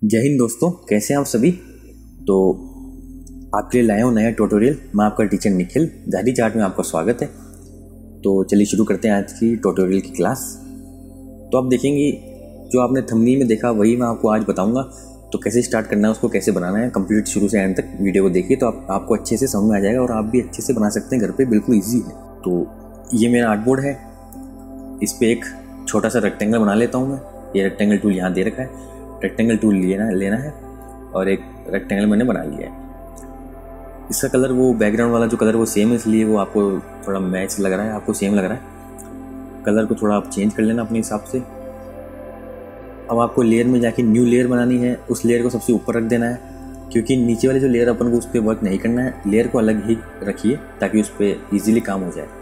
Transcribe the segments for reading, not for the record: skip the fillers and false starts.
जय हिंद दोस्तों, कैसे हैं आप सभी। तो आपके लिए लाया हूँ नया ट्यूटोरियल। मैं आपका टीचर निखिल दाढ़ीच में आपका स्वागत है। तो चलिए शुरू करते हैं आज की ट्यूटोरियल की क्लास। तो आप देखेंगे जो आपने थंबनेल में देखा वही मैं आपको आज बताऊंगा। तो कैसे स्टार्ट करना है, उसको कैसे बनाना है, कंप्लीट शुरू से एंड तक वीडियो को देखिए तो आपको अच्छे से समझ में आ जाएगा और आप भी अच्छे से बना सकते हैं घर पे, बिल्कुल ईजी है। तो ये मेरा आर्टबोर्ड है, इस पर एक छोटा सा रेक्टेंगल बना लेता हूँ मैं। ये रेक्टेंगल टूल यहाँ दे रखा है, रेक्टेंगल टूल लेना है और एक रेक्टेंगल मैंने बना लिया है। इसका कलर वो बैकग्राउंड वाला जो कलर वो सेम है, इसलिए वो आपको थोड़ा मैच लग रहा है, आपको सेम लग रहा है। कलर को थोड़ा आप चेंज कर लेना अपने हिसाब से। अब आपको लेयर में जाके न्यू लेयर बनानी है, उस लेयर को सबसे ऊपर रख देना है, क्योंकि नीचे वाले जो लेयर अपन को उस पर वर्क नहीं करना है। लेयर को अलग ही रखिए ताकि उस पर ईजिली काम हो जाए।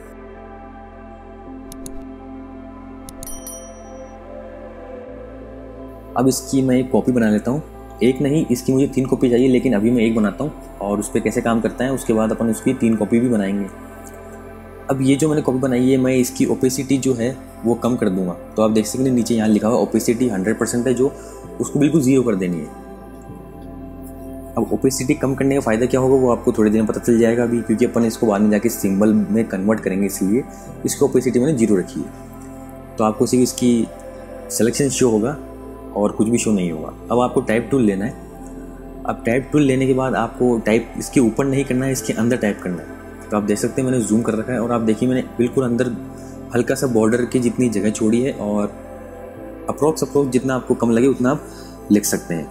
अब इसकी मैं एक कॉपी बना लेता हूँ, एक नहीं इसकी मुझे 3 कॉपी चाहिए, लेकिन अभी मैं एक बनाता हूँ और उस पर कैसे काम करता है उसके बाद अपन उसकी 3 कॉपी भी बनाएंगे। अब ये जो मैंने कॉपी बनाई है, मैं इसकी ओपेसिटी जो है वो कम कर दूंगा। तो आप देख सकते हैं नीचे यहाँ लिखा हुआ ओपेसिटी 100% है, जो उसको बिल्कुल 0 कर देनी है। अब ओपेसिटी कम करने का फ़ायदा क्या होगा वो आपको थोड़ी देर में पता चल जाएगा अभी, क्योंकि अपन इसको बाद में जाके सिंबल में कन्वर्ट करेंगे, इसलिए इसकी ओपेसिटी मैंने 0 रखी है। तो आपको सिर्फ इसकी सिलेक्शन शो होगा और कुछ भी शो नहीं होगा। अब आपको टाइप टूल लेना है। अब टाइप टूल लेने के बाद आपको टाइप इसके ऊपर नहीं करना है, इसके अंदर टाइप करना है। तो आप देख सकते हैं मैंने जूम कर रखा है और आप देखिए मैंने बिल्कुल अंदर हल्का सा बॉर्डर की जितनी जगह छोड़ी है और अप्रोक्स जितना आपको कम लगे उतना आप लिख सकते हैं।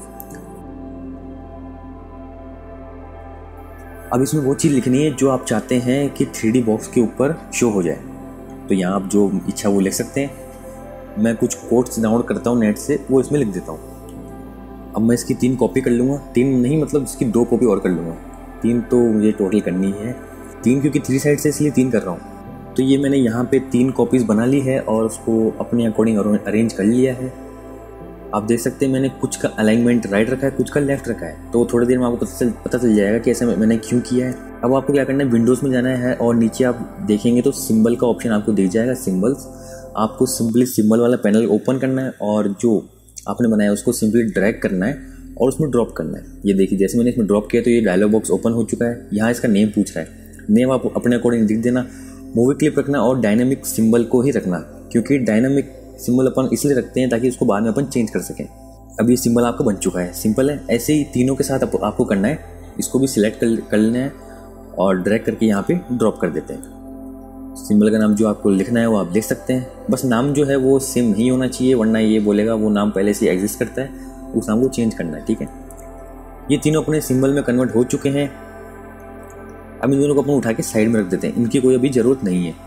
अब इसमें वो चीज़ लिखनी है जो आप चाहते हैं कि 3D बॉक्स के ऊपर शो हो जाए। तो यहाँ आप जो इच्छा वो लिख सकते हैं। मैं कुछ कोट्स डाउनलोड करता हूँ नेट से, वो इसमें लिख देता हूँ। अब मैं इसकी 3 कॉपी कर लूँगा, 3 नहीं मतलब इसकी 2 कॉपी और कर लूँगा। 3 तो मुझे टोटल करनी है, 3 क्योंकि 3 साइड से इसलिए 3 कर रहा हूँ। तो ये मैंने यहाँ पे 3 कॉपीज़ बना ली है और उसको अपने अकॉर्डिंग अरेंज कर लिया है। आप देख सकते हैं मैंने कुछ का अलाइनमेंट राइट रखा है, कुछ का लेफ्ट रखा है। तो थोड़ी देर में आपको पता चल जाएगा कि ऐसा मैंने क्यों किया है। अब आपको क्या करना है, विंडोज़ में जाना है और नीचे आप देखेंगे तो सिंबल का ऑप्शन आपको दिख जाएगा, सिंबल्स। आपको सिंपली सिंबल वाला पैनल ओपन करना है और जो आपने बनाया उसको सिंपली ड्रैग करना है और उसमें ड्रॉप करना है। ये देखिए जैसे मैंने इसमें ड्रॉप किया तो ये डायलॉग बॉक्स ओपन हो चुका है। यहाँ इसका नेम पूछ रहा है, नेम आप अपने अकॉर्डिंग लिख देना। मूवी क्लिप रखना और डायनामिक सिंबल को ही रखना, क्योंकि डायनामिक सिंबल अपन इसलिए रखते हैं ताकि उसको बाद में अपन चेंज कर सकें। अब ये सिंबल आपका बन चुका है, सिंपल है। ऐसे ही तीनों के साथ आपको करना है। इसको भी सिलेक्ट कर लेना है और ड्रैग करके यहाँ पे ड्रॉप कर देते हैं। सिंबल का नाम जो आपको लिखना है वो आप लिख सकते हैं। बस नाम जो है वो सेम नहीं होना चाहिए, वरना ये बोलेगा वो नाम पहले से एग्जिस्ट करता है, उस नाम को चेंज करना है, ठीक है। ये तीनों अपने सिंबल में कन्वर्ट हो चुके हैं। अब इन दोनों को अपन उठा के साइड में रख देते हैं, इनकी कोई अभी ज़रूरत नहीं है।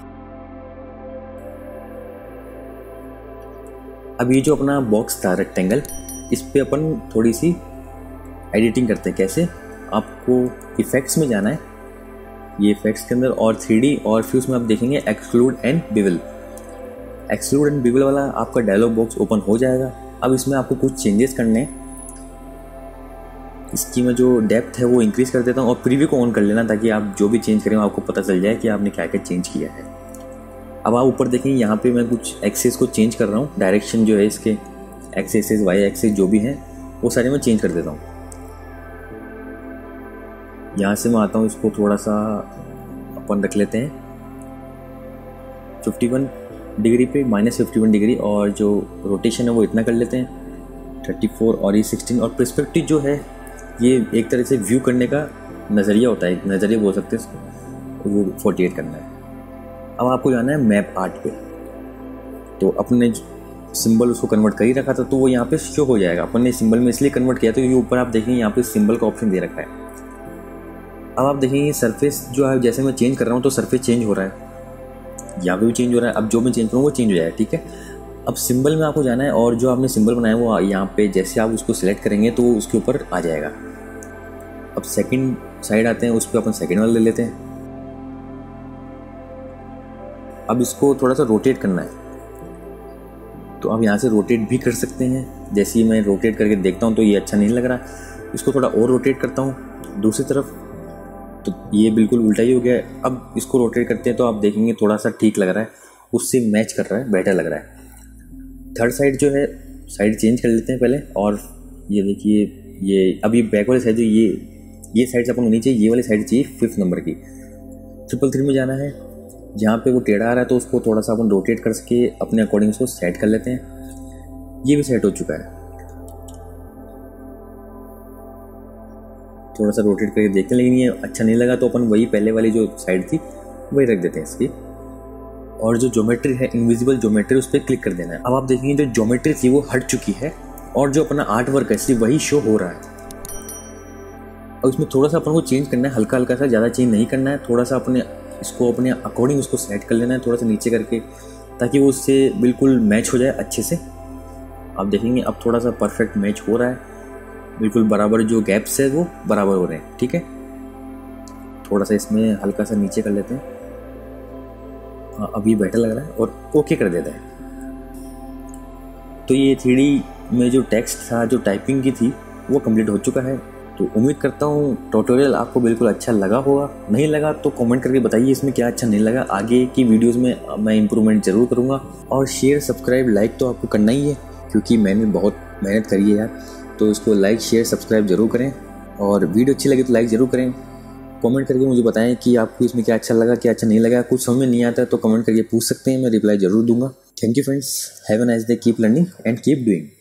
अब ये जो अपना बॉक्स था रेक्टेंगल, इस पर अपन थोड़ी सी एडिटिंग करते हैं। कैसे, आपको इफेक्ट्स में जाना है, ये इफेक्ट्स के अंदर और 3D, और फिर उसमें आप देखेंगे exclude and bevel. Exclude and bevel वाला आपका डायलॉग बॉक्स ओपन हो जाएगा। अब इसमें आपको कुछ चेंजेस करने हैं। इसकी मैं जो डेप्थ है वो इंक्रीज़ कर देता हूँ और प्रीव्यू को ऑन कर लेना, ताकि आप जो भी चेंज करें आपको पता चल जाए कि आपने क्या क्या चेंज किया है। अब आप ऊपर देखेंगे यहाँ पे मैं कुछ एक्सेस को चेंज कर रहा हूँ। डायरेक्शन जो है इसके एक्सेस, वाई एक्सेस जो भी हैं वो सारे मैं चेंज कर देता हूँ। यहाँ से मैं आता हूँ, इसको थोड़ा सा अपन रख लेते हैं 51 डिग्री पे, -51 डिग्री, और जो रोटेशन है वो इतना कर लेते हैं 34 और ये 16। और पर्सपेक्टिव जो है ये एक तरह से व्यू करने का नज़रिया होता है, नज़रिया बोल सकते हैं, वो 48 करना है। अब आपको जाना है मैप आर्ट पे। तो अपने सिंबल उसको कन्वर्ट कर ही रखा था तो वो यहाँ पे शो हो जाएगा। अपन ने सिंबल में इसलिए कन्वर्ट किया तो ये ऊपर आप देखेंगे यहाँ पे सिंबल का ऑप्शन दे रखा है। अब आप देखेंगे सरफेस जो है, जैसे मैं चेंज कर रहा हूँ तो सरफेस चेंज हो रहा है, यहाँ पे भी चेंज हो रहा है। अब जो मैं चेंज करूँ वो चेंज हो जाएगा, ठीक है। अब सिंबल में आपको जाना है और जो आपने सिंबल बनाया है वो यहाँ पे जैसे आप उसको सिलेक्ट करेंगे तो उसके ऊपर आ जाएगा। अब सेकंड साइड आते हैं, उस पर अपन सेकंड वाला ले लेते हैं। अब इसको थोड़ा सा रोटेट करना है, तो आप यहाँ से रोटेट भी कर सकते हैं। जैसे ही मैं रोटेट करके देखता हूँ तो ये अच्छा नहीं लग रहा, इसको थोड़ा और रोटेट करता हूँ दूसरी तरफ, तो ये बिल्कुल उल्टा ही हो गया है। अब इसको रोटेट करते हैं तो आप देखेंगे थोड़ा सा ठीक लग रहा है, उससे मैच कर रहा है, बेटर लग रहा है। थर्ड साइड जो है साइड चेंज कर लेते हैं पहले, और ये देखिए, ये अभी बैक वाली साइड, ये साइड से अपन होनी चाहिए, ये वाली साइड चाहिए 5th नंबर की। 333 में जाना है, जहाँ पे वो टेढ़ा आ रहा है तो उसको थोड़ा सा अपन रोटेट कर सके अपने अकॉर्डिंग उसको सेट कर लेते हैं। ये भी सेट हो चुका है, थोड़ा सा रोटेट करके देखते हैं, लेकिन ये अच्छा नहीं लगा तो अपन वही पहले वाली जो साइड थी वही रख देते हैं इसकी। और जो ज्योमेट्री है, इनविजिबल ज्योमेट्री, उस पर क्लिक कर देना है। अब आप देखेंगे जो ज्योमेट्री थी वो हट चुकी है और जो अपना आर्ट वर्क है सिर्फ वही शो हो रहा है। और इसमें थोड़ा सा अपन को चेंज करना है, हल्का हल्का सा, ज़्यादा चेंज नहीं करना है, थोड़ा सा अपने इसको अपने अकॉर्डिंग उसको सेट कर लेना है, थोड़ा सा नीचे करके, ताकि वो उससे बिल्कुल मैच हो जाए अच्छे से। आप देखेंगे अब थोड़ा सा परफेक्ट मैच हो रहा है, बिल्कुल बराबर, जो गैप्स है वो बराबर हो रहे हैं। ठीक है, थोड़ा सा इसमें हल्का सा नीचे कर लेते हैं। हाँ, अभी बेटर लग रहा है और ओके कर देता है। तो ये 3D में जो टेक्स्ट था, जो टाइपिंग की थी, वो कंप्लीट हो चुका है। तो उम्मीद करता हूँ ट्यूटोरियल आपको बिल्कुल अच्छा लगा होगा। नहीं लगा तो कमेंट करके बताइए इसमें क्या अच्छा नहीं लगा। आगे की वीडियोस में मैं इम्प्रूवमेंट ज़रूर करूँगा। और शेयर, सब्सक्राइब, लाइक तो आपको करना ही है, क्योंकि मैंने बहुत मेहनत करी है यार। तो इसको लाइक, शेयर, सब्सक्राइब ज़रूर करें। और वीडियो अच्छी लगी तो लाइक ज़रूर करें। कमेंट करके मुझे बताएं कि आपको इसमें क्या अच्छा लगा, क्या अच्छा नहीं लगा। कुछ समझ में नहीं आता है तो कमेंट करके पूछ सकते हैं, मैं रिप्लाई ज़रूर दूंगा। Thank you friends, have a nice day, keep learning and keep doing.